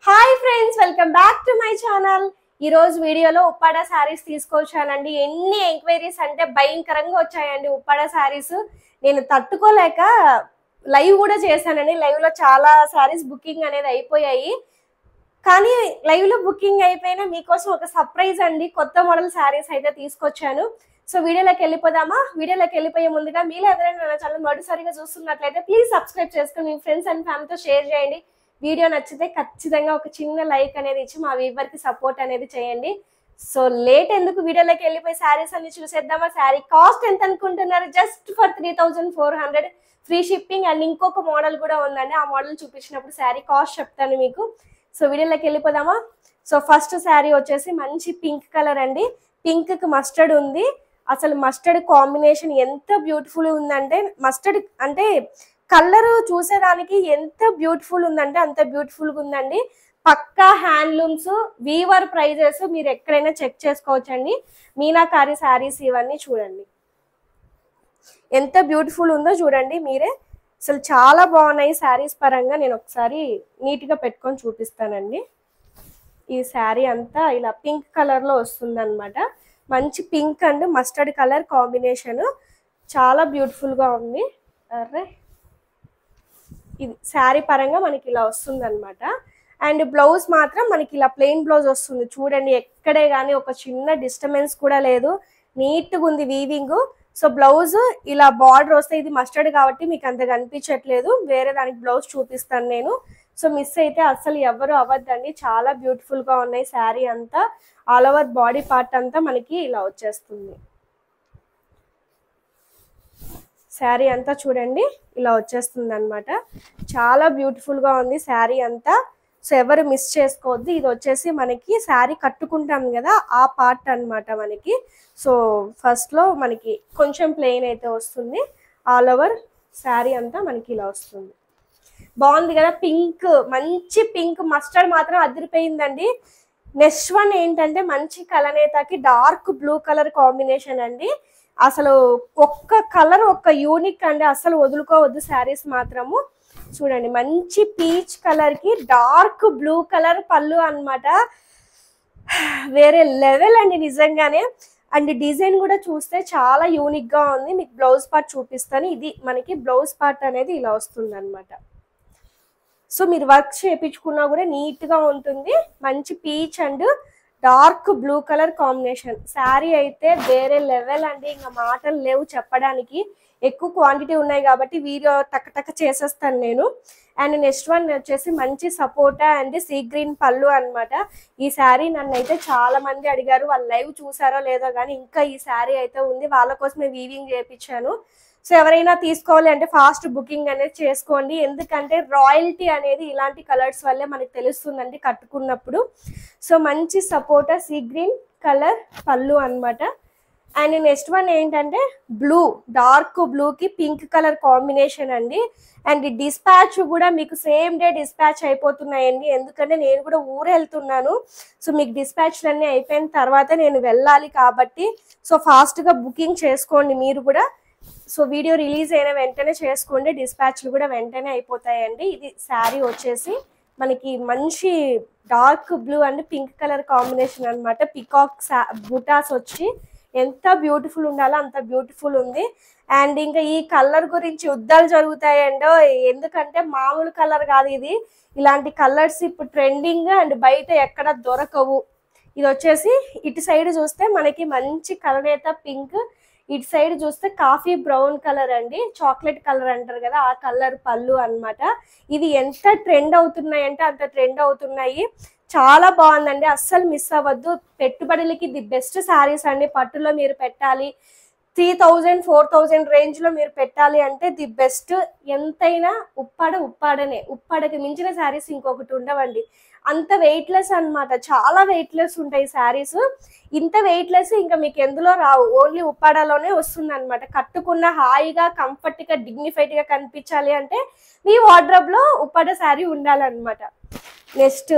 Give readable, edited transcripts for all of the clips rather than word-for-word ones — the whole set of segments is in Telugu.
Hi friends, welcome back to my channel. ఈ రోజు వీడియోలో ఉప్పాడ శారీస్ తీసుకొచ్చానండి. ఎన్ని ఎంక్వైరీస్ అంటే భయంకరంగా వచ్చాయండి ఉప్పాడ శారీస్. నేను తట్టుకోలేక లైవ్ కూడా చేశానండి. లైవ్ లో చాలా శారీస్ బుకింగ్ అనేది అయిపోయాయి. కానీ లైవ్ లో బుకింగ్ అయిపోయినా మీకోసం ఒక సర్ప్రైజ్ అండి, కొత్త మోడల్ శారీస్ అయితే తీసుకొచ్చాను. సో వీడియోలోకి వెళ్ళిపోదామా? వీడియోలోకి వెళ్ళిపోయే ముందుగా మీరు ఎవరైనా నా ఛానల్ మొదటిసారిగా చూస్తున్నట్లయితే ప్లీజ్ సబ్స్క్రైబ్ చేసుకుని మీ ఫ్రెండ్స్ అండ్ ఫ్యామిలీతో షేర్ చేయండి. వీడియో నచ్చితే ఖచ్చితంగా ఒక చిన్న లైక్ అనేది ఇచ్చి మా వ్యూవర్ కి సపోర్ట్ అనేది చేయండి. సో లేట్ ఎందుకు, వీడియోలోకి వెళ్ళిపోయి శారీస్ అన్ని చూసేద్దామా. శారీ కాస్ట్ ఎంత అనుకుంటున్నారు? Just for 3400 free shipping. And ఇంకొక మోడల్ కూడా ఉందండి, ఆ మోడల్ చూపించినప్పుడు శారీ కాస్ట్ చెప్తాను మీకు. సో వీడియోలోకి వెళ్ళిపోదామా. సో ఫస్ట్ శారీ వచ్చేసి మంచి పింక్ కలర్ అండి. పింక్ కి మస్టర్డ్ ఉంది. అసలు మస్టర్డ్ కాంబినేషన్ ఎంత బ్యూటిఫుల్ ఉందంటే, మస్టర్డ్ అంటే కలర్ చూసేదానికి ఎంత బ్యూటిఫుల్ ఉందంటే అంత బ్యూటిఫుల్ గా ఉందండి. పక్కా హ్యాండ్లూమ్స్, వీవర్ ప్రైజెస్ మీరు ఎక్కడైనా చెక్ చేసుకోవచ్చండి. మీనాకారి శారీస్ ఇవన్నీ చూడండి ఎంత బ్యూటిఫుల్ ఉందో చూడండి మీరే. అసలు చాలా బాగున్నాయి శారీస్ పరంగా. నేను ఒకసారి నీట్ గా పెట్టుకొని చూపిస్తానండి. ఈ శారీ అంతా ఇలా పింక్ కలర్ లో వస్తుంది అనమాట. మంచి pink and mustard colour combination చాలా బ్యూటిఫుల్ గా ఉంది. అరే ఇది శారీ పరంగా మనకి ఇలా వస్తుంది అనమాట. అండ్ బ్లౌజ్ మాత్రం మనకి ఇలా ప్లెయిన్ బ్లౌజ్ వస్తుంది చూడండి. ఎక్కడే కానీ ఒక చిన్న డిస్టర్బెన్స్ కూడా లేదు, నీట్గా ఉంది వీవింగ్. సో బ్లౌజ్ ఇలా బార్డర్ వస్తే, ఇది మస్టర్డ్ కాబట్టి మీకు అంత కనిపించట్లేదు, వేరే దానికి బ్లౌజ్ చూపిస్తాను నేను. సో మిస్ అయితే అస్సలు ఎవరు అవ్వద్దండి, చాలా బ్యూటిఫుల్ గా ఉన్నాయి. శారీ అంతా ఆల్ ఓవర్ బాడీ పార్ట్ అంతా మనకి ఇలా వచ్చేస్తుంది. శారీ అంతా చూడండి ఇలా వచ్చేస్తుంది అనమాట. చాలా బ్యూటిఫుల్ గా ఉంది శారీ అంతా. సో ఎవరు మిస్ చేసుకోవద్దు. ఇది వచ్చేసి మనకి శారీ కట్టుకుంటాం కదా ఆ పార్ట్ అనమాట మనకి. సో ఫస్ట్ లో మనకి కొంచెం ప్లెయిన్ అయితే వస్తుంది, ఆల్ ఓవర్ శారీ అంతా మనకి ఇలా వస్తుంది. బాగుంది కదా, పింక్, మంచి పింక్. మస్టర్డ్ మాత్రం అదిరిపోయిందండి. నెక్స్ట్ వన్ ఏంటంటే మంచి కలనేతకి డార్క్ బ్లూ కలర్ కాంబినేషన్ అండి. అసలు ఒక్క కలర్ ఒక్క యూనిక్ అండి, అసలు వదులుకోవద్దు శారీస్ మాత్రము. చూడండి మంచి పీచ్ కలర్ కి డార్క్ బ్లూ కలర్ పళ్ళు అన్నమాట. వేరే లెవెల్ అండి నిజంగానే. అండ్ డిజైన్ కూడా చూస్తే చాలా యూనిక్ గా ఉంది. మీకు బ్లౌజ్ పార్ట్ చూపిస్తాను. ఇది మనకి బ్లౌజ్ పార్ట్ అనేది ఇలా వస్తుంది అనమాట. సో మీరు వర్క్ చేయించుకున్నా కూడా నీట్ గా ఉంటుంది. మంచి peach and dark blue colour combination. Sari అయితే వేరే లెవెల్ అండి, ఇంకా మాటలు లేవు చెప్పడానికి. ఎక్కువ క్వాంటిటీ ఉన్నాయి కాబట్టి వీడియో టక్ చేసేస్తాను నేను. అండ్ నెక్స్ట్ వన్ వచ్చేసి మంచి సపోటా అండ్ సీ గ్రీన్ పళ్ళు అనమాట. ఈ శారీ నన్ను అయితే చాలా మంది అడిగారు, వాళ్ళు లైవ్ చూసారో లేదో కానీ ఇంకా ఈ శారీ అయితే ఉంది, వాళ్ళ కోసమే వీవింగ్ చేయించాను. సో ఎవరైనా తీసుకోవాలి అంటే ఫాస్ట్ బుకింగ్ అనేది చేసుకోండి. ఎందుకంటే రాయల్టీ అనేది ఇలాంటి కలర్స్ వల్లే మనకి తెలుస్తుందండి కట్టుకున్నప్పుడు. సో మంచి సపోటా సీ గ్రీన్ కలర్ పళ్ళు అనమాట. అండ్ నెక్స్ట్ వన్ ఏంటంటే బ్లూ, డార్క్ బ్లూ కి పింక్ కలర్ కాంబినేషన్ అండి. అండ్ డిస్పాచ్ కూడా మీకు సేమ్ డే డిస్పాచ్ అయిపోతున్నాయండి, ఎందుకంటే నేను కూడా ఊరు వెళ్తున్నాను. సో మీకు డిస్పాచ్లు అన్నీ అయిపోయిన తర్వాత నేను వెళ్ళాలి కాబట్టి సో ఫాస్ట్గా బుకింగ్ చేసుకోండి మీరు కూడా. సో వీడియో రిలీజ్ అయిన వెంటనే చేసుకోండి, డిస్పాచ్లు కూడా వెంటనే అయిపోతాయండి. ఇది శారీ వచ్చేసి మనకి మంచి dark blue and pink colour combination అనమాట. పికాక్ బుటాస్ వచ్చి ఎంత బ్యూటిఫుల్ ఉండాలో అంత బ్యూటిఫుల్ ఉంది. అండ్ ఇంకా ఈ కలర్ గురించి యుద్ధాలు జరుగుతాయండో, ఎందుకంటే మామూలు కలర్ కాదు ఇది. ఇలాంటి కలర్స్ ఇప్పుడు ట్రెండింగ్ అండ్ బయట ఎక్కడ దొరకవు. ఇది వచ్చేసి ఇటు సైడ్ చూస్తే మనకి మంచి కలనేత పింక్, ఇటు సైడ్ చూస్తే కాఫీ బ్రౌన్ కలర్ అండి, చాక్లెట్ కలర్ అంటారు కదా ఆ కలర్ పళ్ళు అనమాట. ఇది ఎంత ట్రెండ్ అవుతున్నాయి అంటే అంత ట్రెండ్ అవుతున్నాయి. చాలా బాగుందండి, అస్సలు మిస్ అవ్వద్దు. పెట్టుబడులకి ది బెస్ట్ శారీస్ అండి. పట్టులో మీరు పెట్టాలి 3000-4000 రేంజ్ లో మీరు పెట్టాలి అంటే ది బెస్ట్. ఎంతైనా ఉప్పాడనే, ఉప్పాడకి మించిన శారీస్ ఇంకొకటి ఉండవండి. అంత వెయిట్లెస్ అనమాట, చాలా వెయిట్లెస్ ఉంటాయి శారీస్. ఇంత వెయిట్లెస్ ఇంకా మీకు ఎందులో రావు, ఓన్లీ ఉప్పాడలోనే వస్తుంది అనమాట. కట్టుకున్న హాయిగా కంఫర్ట్ గా డిగ్నిఫైడ్ గా కనిపించాలి అంటే మీ వార్డ్రోబ్ లో ఉప్పాడ శారీ ఉండాలన్నమాట. నెక్స్ట్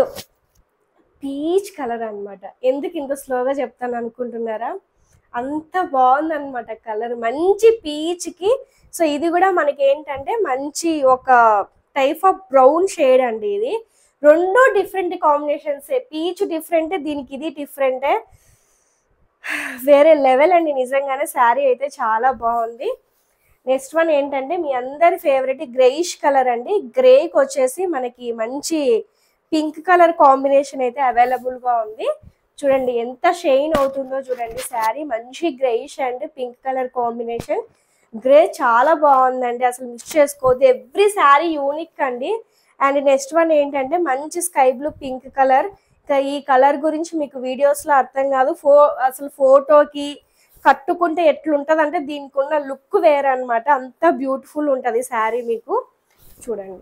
పీచ్ కలర్ అనమాట. ఎందుకు ఇంత స్లోగా చెప్తాను అనుకుంటున్నారా, అంత బాగుందన్నమాట కలర్, మంచి పీచ్ కి. సో ఇది కూడా మనకి ఏంటంటే మంచి ఒక టైప్ ఆఫ్ బ్రౌన్ షేడ్ అండి. ఇది రెండు డిఫరెంట్ కాంబినేషన్స్, పీచ్ డిఫరెంట్, దీనికి ఇది డిఫరెంటే, వేరే లెవెల్ అండి నిజంగానే. శారీ అయితే చాలా బాగుంది. నెక్స్ట్ వన్ ఏంటంటే మీ అందరి ఫేవరెట్ గ్రేయిష్ కలర్ అండి. గ్రేకి వచ్చేసి మనకి మంచి పింక్ కలర్ కాంబినేషన్ అయితే అవైలబుల్గా ఉంది. చూడండి ఎంత షైన్ అవుతుందో చూడండి శారీ. మంచి greyish and pink colour combination. Grey చాలా బాగుందండి, అసలు మిస్ చేసుకోవద్దు. ఎవ్రీ శారీ యూనిక్ అండి. అండ్ నెక్స్ట్ వన్ ఏంటంటే మంచి స్కై బ్లూ పింక్ కలర్. ఇంకా ఈ కలర్ గురించి మీకు వీడియోస్లో అర్థం కాదు, అసలు ఫోటోకి కట్టుకుంటే ఎట్లుంటుంది అంటే దీనికి ఉన్న లుక్ వేరే అనమాట. అంత బ్యూటిఫుల్ ఉంటుంది శారీ. మీకు చూడండి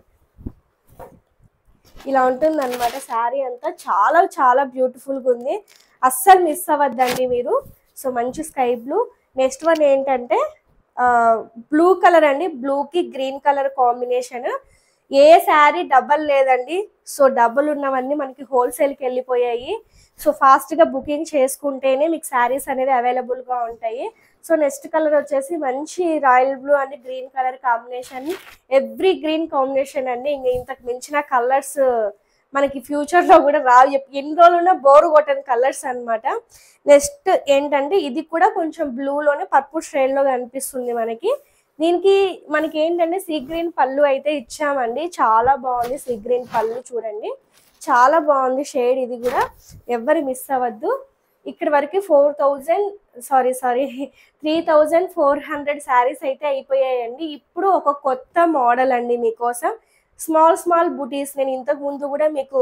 ఇలా ఉంటుంది అనమాట శారీ అంతా. చాలా చాలా బ్యూటిఫుల్గా ఉంది, అస్సలు మిస్ అవ్వద్దండి మీరు. సో మంచి స్కై బ్లూ. నెక్స్ట్ వన్ ఏంటంటే బ్లూ కలర్ అండి. బ్లూకి గ్రీన్ కలర్ కాంబినేషన్. ఏ శారీ డబల్ లేదండి. సో డబుల్ ఉన్నవన్నీ మనకి హోల్సేల్కి వెళ్ళిపోయాయి. సో ఫాస్ట్గా బుకింగ్ చేసుకుంటేనే మీకు శారీస్ అనేది అవైలబుల్గా ఉంటాయి. సో నెక్స్ట్ కలర్ వచ్చేసి మంచి royal blue and green colour combination. Every green combination అండి. ఇంక ఇంతకు మించిన కలర్స్ మనకి ఫ్యూచర్లో కూడా రావు. ఎన్ని రోజులు ఉన్నా బోరు కొట్టని కలర్స్ అనమాట. నెక్స్ట్ ఏంటంటే ఇది కూడా కొంచెం బ్లూలోనే పర్పుల్ షేడ్లో కనిపిస్తుంది మనకి. దీనికి మనకి ఏంటంటే సీ గ్రీన్ పళ్ళు అయితే ఇచ్చామండి. చాలా బాగుంది సీ గ్రీన్ పళ్ళు, చూడండి చాలా బాగుంది షేడ్. ఇది కూడా ఎవరు మిస్ అవ్వద్దు. ఇక్కడ వరకు 3,400 శారీస్ అయితే అయిపోయాయండి. ఇప్పుడు ఒక కొత్త మోడల్ అండి మీకోసం. స్మాల్ బుటీస్. నేను ఇంతకు ముందు కూడా మీకు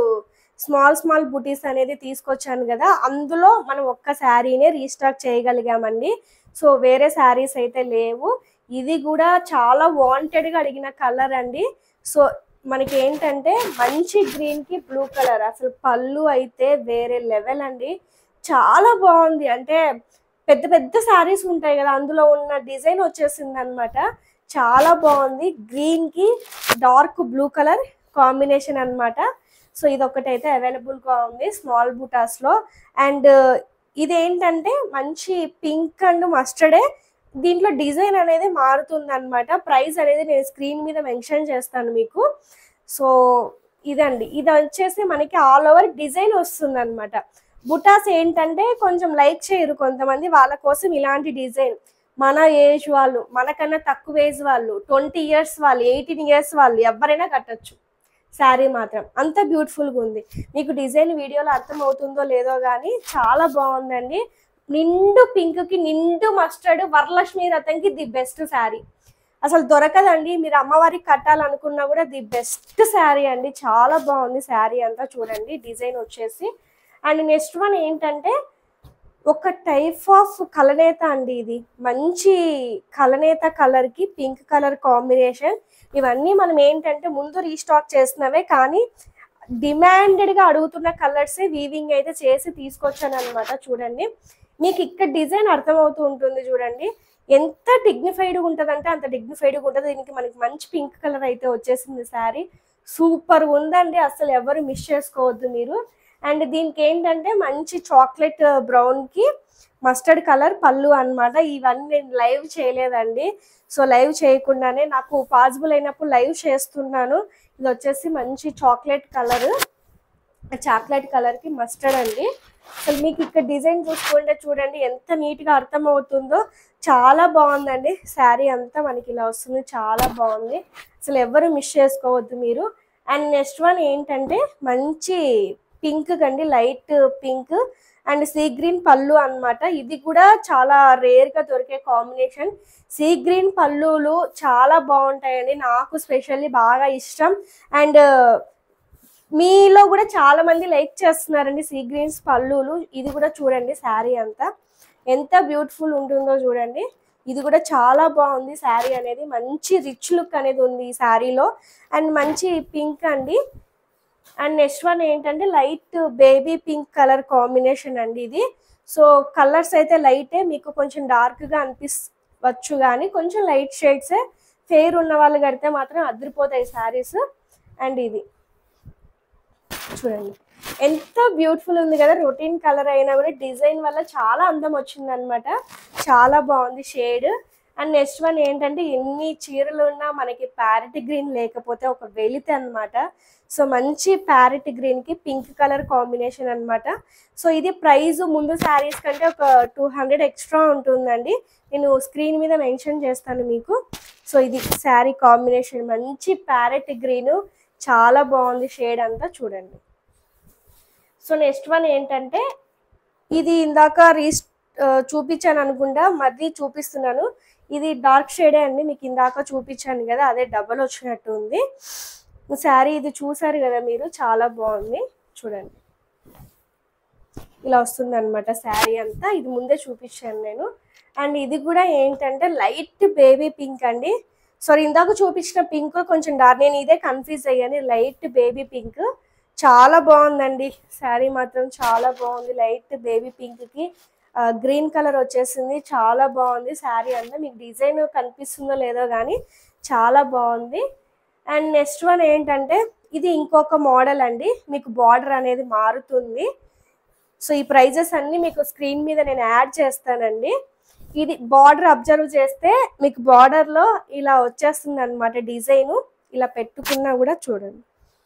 స్మాల్ బుటీస్ అనేది తీసుకొచ్చాను కదా, అందులో మనం ఒక్క శారీనే రీస్టాక్ చేయగలిగామండి. సో వేరే శారీస్ అయితే లేవు. ఇది కూడా చాలా వాంటెడ్గా అడిగిన కలర్ అండి. సో మనకి ఏంటంటే మంచి గ్రీన్కి బ్లూ కలర్. అసలు పళ్ళు అయితే వేరే లెవెల్ అండి, చాలా బాగుంది. అంటే పెద్ద శారీస్ ఉంటాయి కదా, అందులో ఉన్న డిజైన్ వచ్చేసింది అనమాట. చాలా బాగుంది. గ్రీన్కి డార్క్ బ్లూ కలర్ కాంబినేషన్ అనమాట. సో ఇది ఒకటైతే అవైలబుల్గా ఉంది స్మాల్ బుటాస్లో. అండ్ ఇదేంటంటే మంచి పింక్ అండ్ మస్టర్డే. దీంట్లో డిజైన్ అనేది మారుతుంది అనమాట. ప్రైస్ అనేది నేను స్క్రీన్ మీద మెన్షన్ చేస్తాను మీకు. సో ఇదండి, ఇది వచ్చేసి మనకి ఆల్ ఓవర్ డిజైన్ వస్తుంది అనమాట. బుటాస్ ఏంటంటే కొంచెం లైక్ చేయరు కొంతమంది, వాళ్ళ కోసం ఇలాంటి డిజైన్. మన ఏజ్ వాళ్ళు, మనకన్నా తక్కువ ఏజ్ వాళ్ళు, 20 ఇయర్స్ వాళ్ళు, 18 ఇయర్స్ వాళ్ళు ఎవరైనా కట్టచ్చు శారీ. మాత్రం అంత బ్యూటిఫుల్గా ఉంది. మీకు డిజైన్ వీడియోలో అర్థమవుతుందో లేదో కానీ చాలా బాగుందండి. నిండు పింక్కి నిండు మస్టర్డ్ వరలక్ష్మి రథంకి ది బెస్ట్ శారీ. అసలు దొరకదండి. మీరు అమ్మవారికి కట్టాలనుకున్నా కూడా ది బెస్ట్ శారీ అండి. చాలా బాగుంది శారీ అంతా. చూడండి డిజైన్ వచ్చేసి. అండ్ నెక్స్ట్ వన్ ఏంటంటే ఒక టైప్ ఆఫ్ కలనేత అండి. ఇది మంచి కలనేత కలర్కి పింక్ కలర్ కాంబినేషన్. ఇవన్నీ మనం ఏంటంటే ముందు రీస్టాక్ చేస్తున్నవే, కానీ డిమాండెడ్గా అడుగుతున్న కలర్సే వీవింగ్ అయితే చేసి తీసుకొచ్చాను అనమాట. చూడండి మీకు ఇక్కడ డిజైన్ అర్థమవుతూ ఉంటుంది. చూడండి ఎంత డిగ్నిఫైడ్గా ఉంటుంది అంటే అంత డిగ్నిఫైడ్గా ఉంటుంది. దీనికి మనకి మంచి పింక్ కలర్ అయితే వచ్చేసింది శారీ. సూపర్ ఉందండి, అసలు ఎవరు మిస్ చేసుకోవద్దు మీరు. అండ్ దీనికి ఏంటంటే మంచి చాక్లెట్ బ్రౌన్కి మస్టర్డ్ కలర్ పళ్ళు అనమాట. ఇవన్నీ నేను లైవ్ చేయలేదండి. సో లైవ్ చేయకుండానే నాకు పాసిబుల్ అయినప్పుడు లైవ్ చేస్తున్నాను. ఇది వచ్చేసి మంచి చాక్లెట్ కలర్కి మస్టర్డ్ అండి. అసలు మీకు ఇక్కడ డిజైన్ చూసుకుంటే చూడండి ఎంత నీట్గా అర్థమవుతుందో. చాలా బాగుందండి శారీ అంతా మనకి ఇలా వస్తుంది. చాలా బాగుంది, అసలు ఎవరు మిస్ చేసుకోవద్దు మీరు. అండ్ నెక్స్ట్ వన్ ఏంటంటే మంచి పింక్ కండి, light pink and sea green పళ్ళు అనమాట. ఇది కూడా చాలా రేర్గా దొరికే కాంబినేషన్. సీ గ్రీన్ పళ్ళులు చాలా బాగుంటాయండి, నాకు స్పెషల్లీ బాగా ఇష్టం. అండ్ మీలో కూడా చాలా మంది లైక్ చేస్తున్నారండి సీ గ్రీన్స్ పళ్ళులు. ఇది కూడా చూడండి శారీ అంతా ఎంత బ్యూటిఫుల్ ఉంటుందో చూడండి. ఇది కూడా చాలా బాగుంది శారీ అనేది. మంచి రిచ్ లుక్ అనేది ఉంది ఈ శారీలో. అండ్ మంచి పింక్ అండి. అండ్ నెక్స్ట్ వన్ ఏంటంటే light baby pink colour combination అండి ఇది. సో కలర్స్ అయితే లైటే, మీకు కొంచెం డార్క్గా అనిపించవచ్చు కానీ కొంచెం లైట్ షేడ్సే. ఫెయిర్ ఉన్న వాళ్ళు కడితే మాత్రం అదిరిపోతాయి శారీస్. అండ్ ఇది చూడండి ఎంత బ్యూటిఫుల్ ఉంది కదా. రొటీన్ కలర్ అయినా కూడా డిజైన్ వల్ల చాలా అందం వచ్చింది అనమాట. చాలా బాగుంది షేడ్. అండ్ నెక్స్ట్ వన్ ఏంటంటే ఎన్ని చీరలు ఉన్నా మనకి ప్యారెట్ గ్రీన్ లేకపోతే ఒక వెలితే అనమాట. సో మంచి ప్యారెట్ గ్రీన్కి పింక్ కలర్ కాంబినేషన్ అనమాట. సో ఇది ప్రైస్ ముందు శారీస్ కంటే ఒక 200 ఎక్స్ట్రా ఉంటుందండి. నేను స్క్రీన్ మీద మెన్షన్ చేస్తాను మీకు. సో ఇది శారీ కాంబినేషన్ మంచి ప్యారెట్ గ్రీన్, చాలా బాగుంది షేడ్ అంతా చూడండి. సో నెక్స్ట్ వన్ ఏంటంటే ఇది ఇందాక చూపించాను అనుకుంటా, మళ్ళీ చూపిస్తున్నాను. ఇది డార్క్ షేడే అండి, మీకు ఇందాక చూపించాను కదా అదే డబల్ వచ్చినట్టు ఉంది శారీ. ఇది చూసారు కదా మీరు, చాలా బాగుంది చూడండి. ఇలా వస్తుంది అనమాట శారీ అంతా. ఇది ముందే చూపించాను నేను. అండ్ ఇది కూడా ఏంటంటే లైట్ బేబీ పింక్ అండి. సారీ, ఇందాక చూపించిన పింక్ కొంచెం డార్క్, నేను ఇదే కన్ఫ్యూజ్ అయ్యాను. లైట్ బేబీ పింక్ చాలా బాగుందండి శారీ మాత్రం, చాలా బాగుంది. లైట్ బేబీ పింక్కి గ్రీన్ కలర్ వచ్చేసింది, చాలా బాగుంది శారీ అంతా. మీకు డిజైన్ కనిపిస్తుందో లేదో కానీ చాలా బాగుంది. అండ్ నెక్స్ట్ వన్ ఏంటంటే ఇది ఇంకొక మోడల్ అండి, మీకు బార్డర్ అనేది మారుతుంది. సో ఈ ప్రైజెస్ అన్నీ మీకు స్క్రీన్ మీద నేను యాడ్ చేస్తానండి. ఇది బార్డర్ అబ్జర్వ్ చేస్తే మీకు బార్డర్లో ఇలా వచ్చేస్తుంది అనమాట డిజైను. ఇలా పెట్టుకున్నా కూడా చూడండి,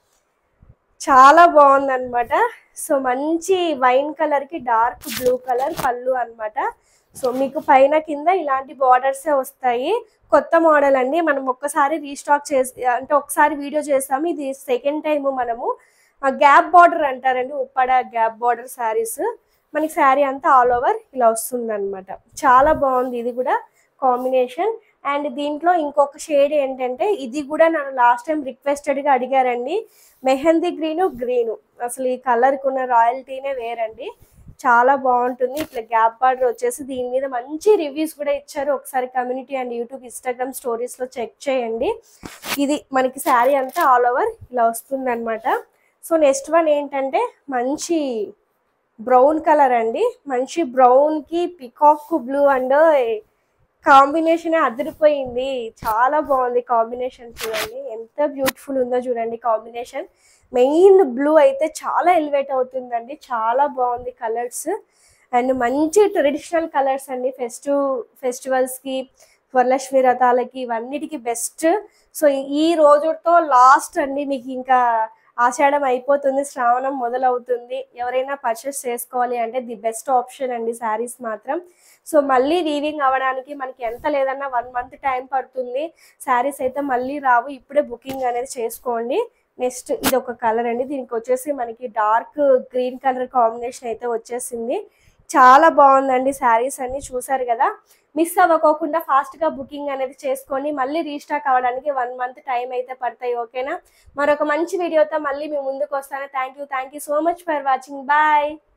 చాలా బాగుంది అనమాట. సో మంచి వైన్ కలర్కి డార్క్ బ్లూ కలర్ పళ్ళు అనమాట. సో మీకు పైన కింద ఇలాంటి బార్డర్సే వస్తాయి. కొత్త మోడల్ అండి, మనం ఒక్కసారి రీస్టాక్ చేసి అంటే ఒకసారి వీడియో చేస్తాము, ఇది సెకండ్ టైము మనము. గ్యాప్ బార్డర్ అంటారండి, ఉప్పాడ గ్యాప్ బార్డర్ శారీస్. మనకి శారీ అంతా ఆల్ ఓవర్ ఇలా వస్తుంది అనమాట. చాలా బాగుంది ఇది కూడా కాంబినేషన్. అండ్ దీంట్లో ఇంకొక షేడ్ ఏంటంటే ఇది కూడా నన్ను లాస్ట్ టైం రిక్వెస్టెడ్గా అడిగారండి, మెహందీ గ్రీను. అసలు ఈ కలర్కి ఉన్న రాయల్టీనే వేరండి, చాలా బాగుంటుంది. ఇట్లా గ్యాప్ బార్డర్ వచ్చేసి దీని మీద మంచి రివ్యూస్ కూడా ఇచ్చారు. ఒకసారి కమ్యూనిటీ అండ్ యూట్యూబ్ ఇన్స్టాగ్రామ్ స్టోరీస్లో చెక్ చేయండి. ఇది మనకి శారీ అంతా ఆల్ ఓవర్ ఇలా వస్తుంది అనమాట. సో నెక్స్ట్ వన్ ఏంటంటే మంచి బ్రౌన్ కలర్ అండి, మంచి బ్రౌన్కి పికాక్ బ్లూ అండ్ కాంబినేషన్ అదిరిపోయింది, చాలా బాగుంది కాంబినేషన్. చూడండి ఎంత బ్యూటిఫుల్ ఉందో చూడండి కాంబినేషన్. మెయిన్ బ్లూ అయితే చాలా ఎలివేట్ అవుతుందండి, చాలా బాగుంది కలర్స్. అండ్ మంచి ట్రెడిషనల్ కలర్స్ అండి, ఫెస్టివల్స్కి, వరలక్ష్మి వ్రతాలకి ఇవన్నిటికీ బెస్ట్. సో ఈ రోజుతో లాస్ట్ అండి, మీకు ఇంకా ఆషాఢం అయిపోతుంది, శ్రావణం మొదలవుతుంది. ఎవరైనా పర్చేస్ చేసుకోవాలి అంటే ది బెస్ట్ ఆప్షన్ అండి శారీస్ మాత్రం. సో మళ్ళీ వీవింగ్ అవ్వడానికి మనకి ఎంత లేదన్నా 1 మంత్ టైం పడుతుంది. శారీస్ అయితే మళ్ళీ రావు, ఇప్పుడే బుకింగ్ అనేది చేసుకోండి. నెక్స్ట్ ఇది ఒక కలర్ అండి, దీనికి వచ్చేసి మనకి డార్క్ గ్రీన్ కలర్ కాంబినేషన్ అయితే వచ్చేసింది. చాలా బాగుందండి శారీస్ అన్ని, చూసారు కదా. మిస్ అవ్వకోకుండా ఫాస్ట్గా బుకింగ్ అనేది చేసుకొని మళ్ళీ రీస్టాక్ అవ్వడానికి 1 మంత్ టైం అయితే పడతాయి. ఓకేనా, మరొక మంచి వీడియోతో మళ్ళీ మీ ముందుకు వస్తాను. Thank you so much for watching. Bye.